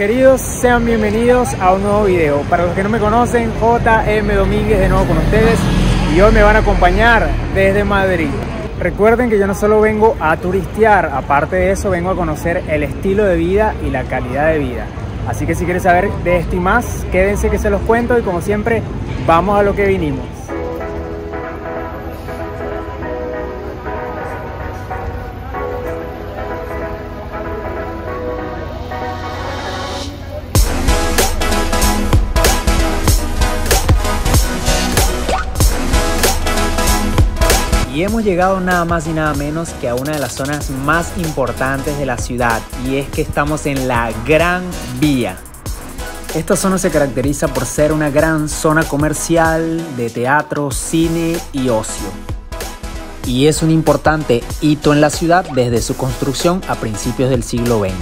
queridos, sean bienvenidos a un nuevo video. Para los que no me conocen, JM Domínguez de nuevo con ustedes y hoy me van a acompañar desde Madrid. Recuerden que yo no solo vengo a turistear, aparte de eso vengo a conocer el estilo de vida y la calidad de vida. Así que si quieres saber de esto y más, quédense que se los cuento y como siempre, vamos a lo que vinimos. Y hemos llegado nada más y nada menos que a una de las zonas más importantes de la ciudad, y es que estamos en la Gran Vía. Esta zona se caracteriza por ser una gran zona comercial de teatro, cine y ocio. Y es un importante hito en la ciudad desde su construcción a principios del siglo XX.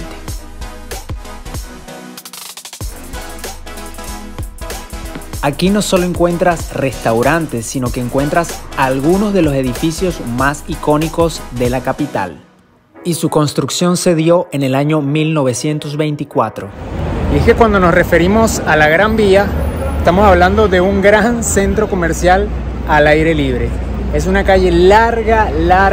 Aquí no solo encuentras restaurantes, sino que encuentras algunos de los edificios más icónicos de la capital. Y su construcción se dio en el año 1924. Y es que cuando nos referimos a la Gran Vía, estamos hablando de un gran centro comercial al aire libre. Es una calle larga,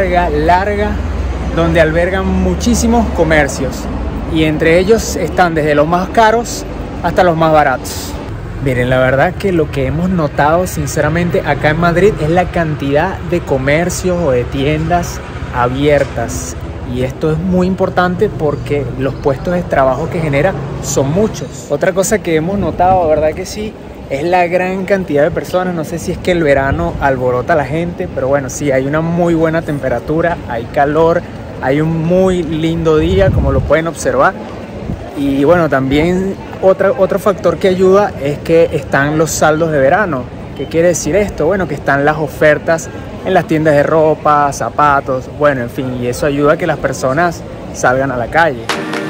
donde albergan muchísimos comercios. Y entre ellos están desde los más caros hasta los más baratos. Miren, la verdad que lo que hemos notado sinceramente acá en Madrid es la cantidad de comercios o de tiendas abiertas. Y esto es muy importante porque los puestos de trabajo que genera son muchos. Otra cosa que hemos notado, verdad que sí, es la gran cantidad de personas. No sé si es que el verano alborota a la gente, pero bueno, sí, hay una muy buena temperatura, hay calor, hay un muy lindo día, como lo pueden observar. Y bueno, también otro factor que ayuda es que están los saldos de verano. ¿Qué quiere decir esto? Bueno, que están las ofertas en las tiendas de ropa, zapatos, bueno, en fin, y eso ayuda a que las personas salgan a la calle.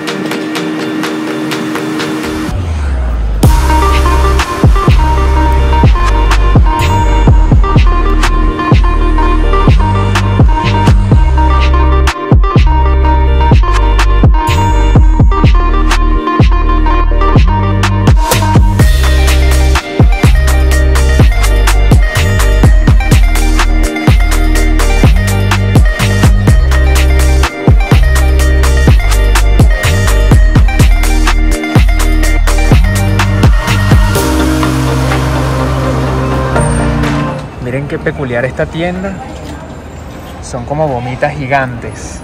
Miren qué peculiar esta tienda. Son como gomitas gigantes.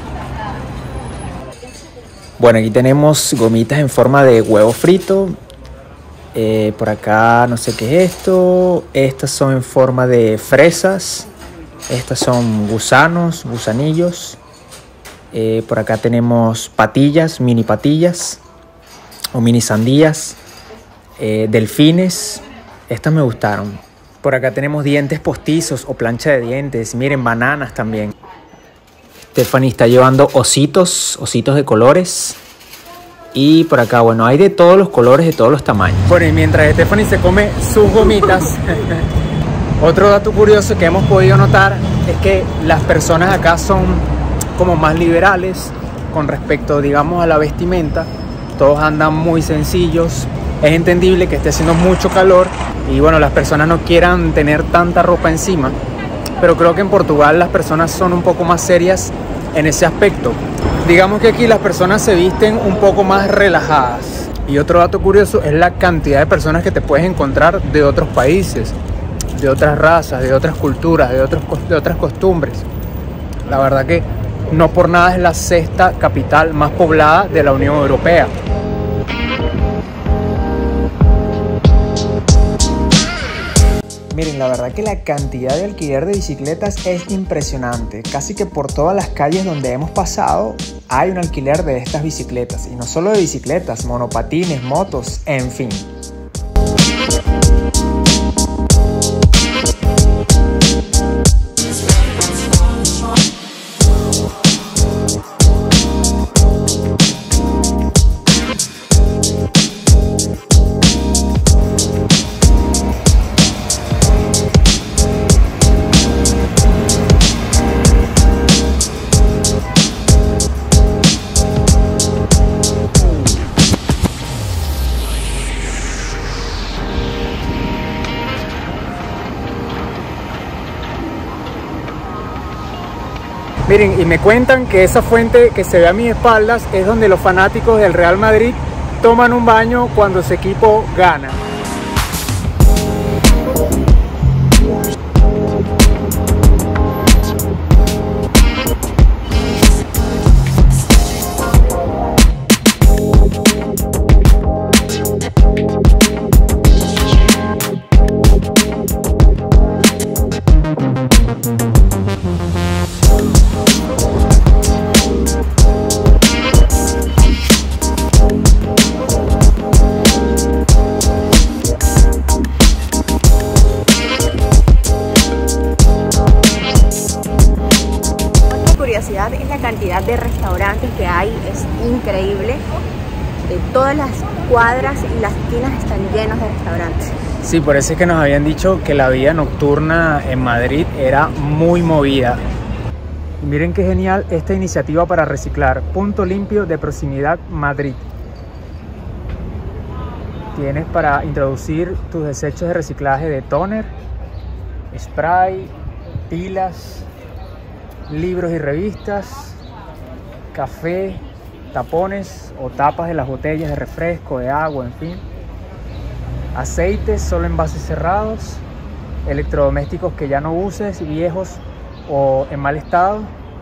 Bueno, aquí tenemos gomitas en forma de huevo frito. Por acá no sé qué es esto. Estas son en forma de fresas. Estas son gusanos, gusanillos. Por acá tenemos patillas, mini patillas o mini sandías. Delfines. Estas me gustaron. Por acá tenemos dientes postizos o plancha de dientes. Miren, bananas también. Stephanie está llevando ositos de colores. Y por acá, bueno, hay de todos los colores, de todos los tamaños. Bueno, y mientras Stephanie se come sus gomitas, otro dato curioso que hemos podido notar es que las personas acá son como más liberales con respecto, digamos, a la vestimenta. Todos andan muy sencillos. Es entendible que esté haciendo mucho calor y bueno, las personas no quieran tener tanta ropa encima, pero creo que en Portugal las personas son un poco más serias en ese aspecto. Digamos que aquí las personas se visten un poco más relajadas. Y otro dato curioso es la cantidad de personas que te puedes encontrar de otros países, de otras razas, de otras culturas, de otras costumbres. La verdad que no por nada es la sexta capital más poblada de la Unión Europea. Miren, la verdad que la cantidad de alquiler de bicicletas es impresionante. Casi que por todas las calles donde hemos pasado hay un alquiler de estas bicicletas. Y no solo de bicicletas, monopatines, motos, en fin. Miren, y me cuentan que esa fuente que se ve a mis espaldas es donde los fanáticos del Real Madrid toman un baño cuando su equipo gana. Es la cantidad de restaurantes que hay, es increíble. De todas las cuadras y las esquinas están llenos de restaurantes. Sí, por eso es que nos habían dicho que la vida nocturna en Madrid era muy movida. Y miren qué genial esta iniciativa para reciclar. Punto limpio de proximidad Madrid. Tienes para introducir tus desechos de reciclaje de tóner, spray, pilas, libros y revistas, café, tapones o tapas de las botellas de refresco, de agua, en fin. Aceites solo en envases cerrados, electrodomésticos que ya no uses, viejos o en mal estado.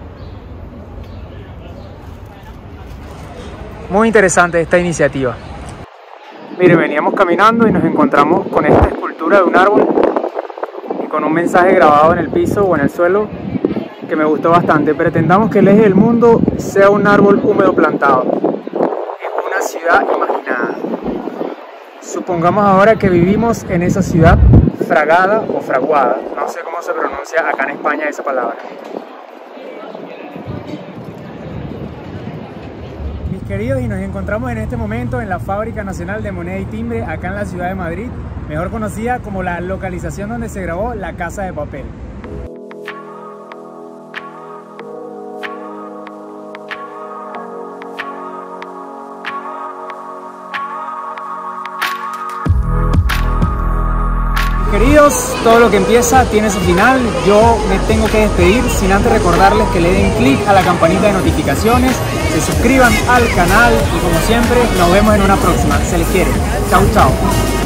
Muy interesante esta iniciativa. Mire, veníamos caminando y nos encontramos con esta escultura de un árbol y con un mensaje grabado en el piso o en el suelo que me gustó bastante. Pretendamos que el eje del mundo sea un árbol húmedo plantado en una ciudad imaginada. Supongamos ahora que vivimos en esa ciudad fragada o fraguada, no sé cómo se pronuncia acá en España esa palabra. Mis queridos, y nos encontramos en este momento en la Fábrica Nacional de Moneda y Timbre, acá en la ciudad de Madrid, mejor conocida como la localización donde se grabó La Casa de Papel. Queridos, todo lo que empieza tiene su final. Yo me tengo que despedir sin antes recordarles que le den clic a la campanita de notificaciones, se suscriban al canal y como siempre nos vemos en una próxima. Se les quiere. Chau, chau.